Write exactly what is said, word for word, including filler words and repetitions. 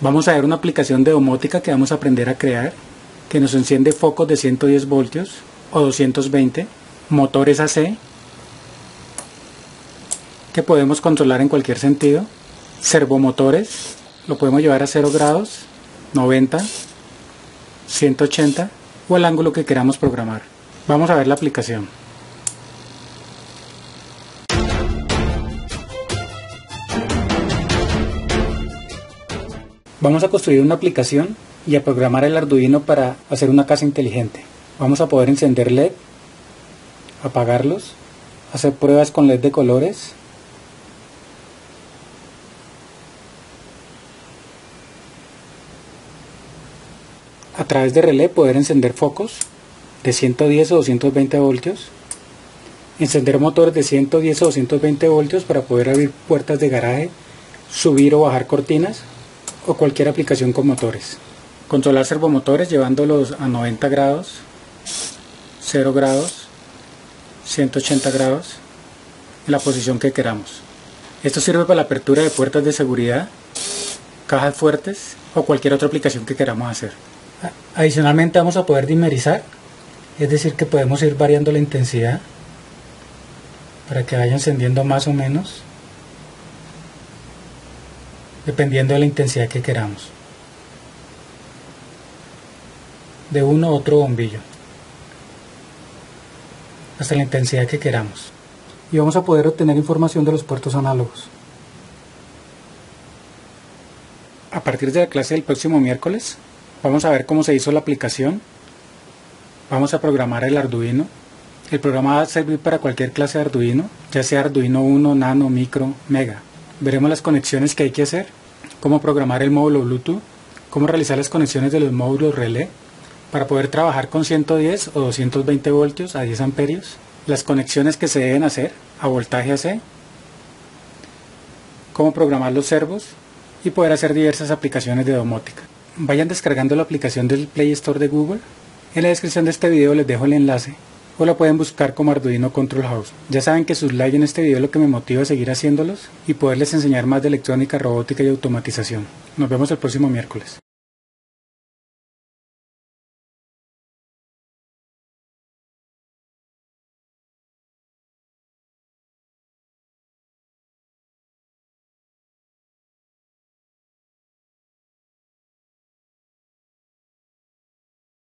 Vamos a ver una aplicación de domótica que vamos a aprender a crear, que nos enciende focos de ciento diez voltios o doscientos veinte, motores A C, que podemos controlar en cualquier sentido, servomotores, lo podemos llevar a cero grados, noventa, ciento ochenta o al ángulo que queramos programar. Vamos a ver la aplicación. Vamos a construir una aplicación y a programar el Arduino para hacer una casa inteligente. Vamos a poder encender L E D, apagarlos, hacer pruebas con L E D de colores, a través de relé poder encender focos de ciento diez o doscientos veinte voltios, encender motores de ciento diez o doscientos veinte voltios para poder abrir puertas de garaje, subir o bajar cortinas o cualquier aplicación con motores. Controlar servomotores llevándolos a noventa grados, cero grados, ciento ochenta grados, en la posición que queramos. Esto sirve para la apertura de puertas de seguridad, cajas fuertes o cualquier otra aplicación que queramos hacer. Adicionalmente vamos a poder dimerizar, es decir que podemos ir variando la intensidad para que vaya encendiendo más o menos dependiendo de la intensidad que queramos, de uno u otro bombillo hasta la intensidad que queramos, y vamos a poder obtener información de los puertos análogos. A partir de la clase del próximo miércoles vamos a ver cómo se hizo la aplicación, vamos a programar el Arduino. El programa va a servir para cualquier clase de Arduino, ya sea Arduino uno, Nano, Micro, Mega. Veremos las conexiones que hay que hacer, cómo programar el módulo Bluetooth, cómo realizar las conexiones de los módulos relé para poder trabajar con ciento diez o doscientos veinte voltios a diez amperios, las conexiones que se deben hacer a voltaje A C, cómo programar los servos y poder hacer diversas aplicaciones de domótica. Vayan descargando la aplicación del Play Store de Google. En la descripción de este video les dejo el enlace o la pueden buscar como Arduino Control House. Ya saben que sus likes en este video es lo que me motiva a seguir haciéndolos y poderles enseñar más de electrónica, robótica y automatización. Nos vemos el próximo miércoles.